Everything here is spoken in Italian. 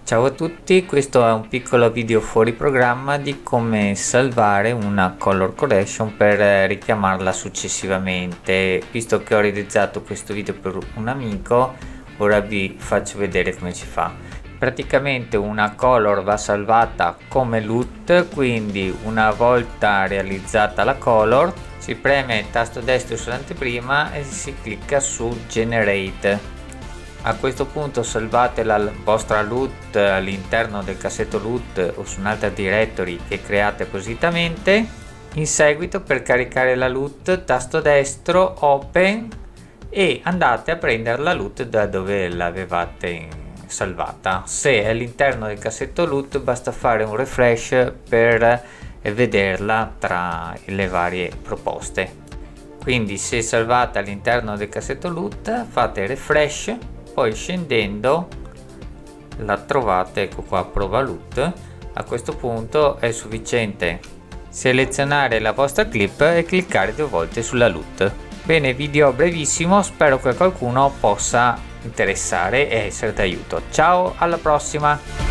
Ciao a tutti, questo è un piccolo video fuori programma di come salvare una color collection per richiamarla successivamente. Visto che ho realizzato questo video per un amico, ora vi faccio vedere come si fa. Praticamente una color va salvata come LUT, quindi una volta realizzata la color si preme il tasto destro sull'anteprima e si clicca su Generate. A questo punto salvate la vostra LUT all'interno del cassetto LUT o su un'altra directory che create appositamente. In seguito, per caricare la LUT, tasto destro Open e andate a prendere la LUT da dove l'avevate salvata. Se è all'interno del cassetto LUT basta fare un refresh per vederla tra le varie proposte. Quindi se salvate all'interno del cassetto LUT fate refresh, poi scendendo la trovate, ecco qua, prova LUT. A questo punto è sufficiente selezionare la vostra clip e cliccare 2 volte sulla LUT. Bene, video brevissimo, spero che qualcuno possa interessare e essere d'aiuto. Ciao, alla prossima!